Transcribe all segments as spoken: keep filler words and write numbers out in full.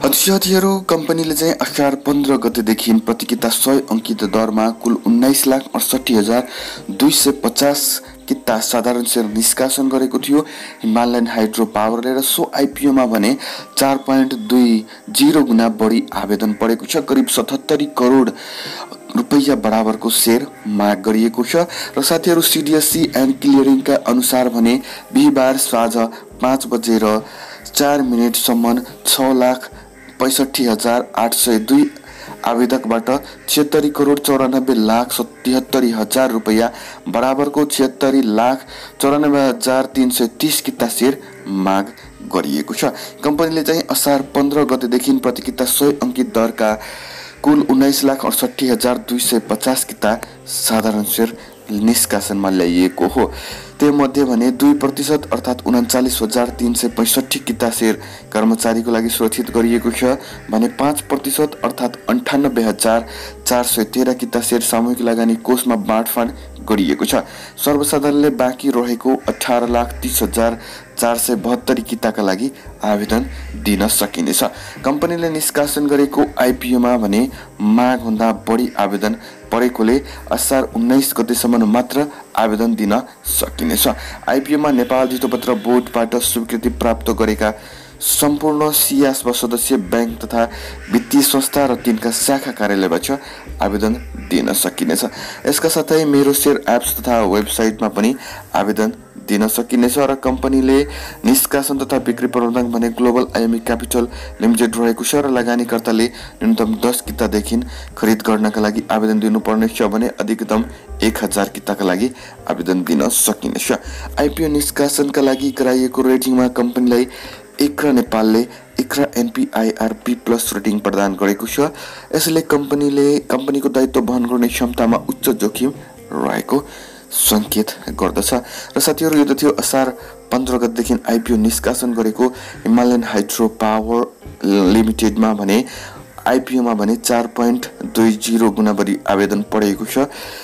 साथीहरु कम्पनीले चाहिँ असार पन्ध्र गतेदेखि प्रतिकिता सय अंकित दरमा कुल उन्नाइस लाख अडसठी हजार दुई सय पचास किता साधारण शेयर निष्कासन गरेको थियो हिमालयन हाइड्रो पावरले र सो आइपिओमा भने चार दशमलव दुई शून्य गुना बढी आवेदन परेको छ। करिब सतहत्तरी करोड रुपैयाँ बराबरको शेयर माग गरिएको छ र साथीहरु सीडीएससी एन्ड क्लियरिङका अनुसार भने बिहीबार साँझ पाँच बजेर चार मिनेटसम्म छ लाख पैंसठी हजार आठ सय दुई आवेदकबाट छिहत्तरी करोड चौरानब्बे लाख सतहत्तरी हजार रुपैयाँ बराबरको छिहत्तरी लाख चौरानब्बे हजार तीन सय तीस किता शेयर माग गरिएको छ। कम्पनीले चाहिँ असार पन्ध्र गतेदेखि प्रतिकिता सय अंकित दरका कुल उन्नाइस लाख अडसठी हजार दुई सय पचास किता साधारण शेयर निष्कासनमा ल्याइएको हो। त्यो मध्ये भने दुई प्रतिशत अर्थात उन्चालिस हजार तीन सय पैंसठी किता शेयर कर्मचारीको लागि सुरक्षित गरिएको छ भने पाँच प्रतिशत अर्थात अन्ठानब्बे हजार चार सय तेह्र किता शेयर सामूहिक लगानी कोषमा बाँडफाँड गरिएको छ। सर्वसाधारणले बाँकी रहेको अठार लाख तीस हजार चार सय बहत्तरी किताका लागि आवेदन दिन सकिनेछ। कम्पनीले निष्कासन गरेको आइपिओमा भने माग भन्दा बढी आवेदन परेकोले असार उन्नाइस गतेसम्म मात्र आवेदन दिन सकिनेछ। आइपिओमा नेपाल धितोपत्र बोर्डबाट स्वीकृति प्राप्त गरेका सम्पूर्ण सियासवा सदस्य बैंक तथा वित्तीय संस्था र तिनका शाखा कार्यालयबाट आवेदन दिन सकिनेछ। यसका साथै मेरो शेयर एप्स तथा वेबसाइटमा पनि आवेदन दिन सकिनेछ र कम्पनीले निष्कासन तथा बिक्री प्रबन्धक भने ग्लोबल आइएमई क्यापिटल लिमिटेड रहेको छ र लगानीकर्ताले न्यूनतम दस कितादेखि खरिद गर्नका लागि आवेदन दिनुपर्ने छ भने अधिकतम एक हजार किताका लागि आवेदन दिन सकिनेछ। आइपिओ निष्कासनका लागि गराइएको रेटिङमा कम्पनीलाई इक्रा नेपालले इक्रा एनपीआईआरपी प्लस रेटिङ प्रदान गरेको छ। यसले कम्पनीले कम्पनीको दायित्व वहन गर्ने क्षमतामा उच्च जोखिम रहेको संकेत गर्दछ। र साथीहरु यो त थियो असार पन्ध्र गतेदेखि आइपिओ निष्कासन गरेको हिमालयन हाइड्रो पावर लिमिटेडमा भने आइपिओमा भने चार दशमलव दुई शून्य गुना बढी आवेदन परेको छ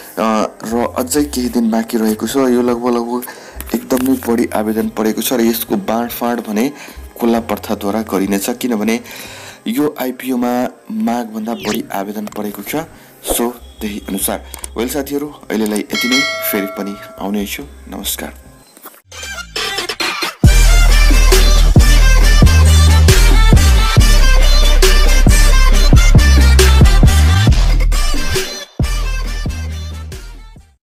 र अझै केही दिन बाँकी रहेको छ। यो लगभग लगभग एकदमै बढी आवेदन परेको छ र यसको बाँडफाँड भने खुला प्रथाद्वारा गरिनेछ किनभने यो आइपिओमा माग भन्दा बढी आवेदन परेको छ। सो त्यही अनुसार वेल साथीहरु अहिलेलाई यति नै, फेरि पनि आउने छु। नमस्कार।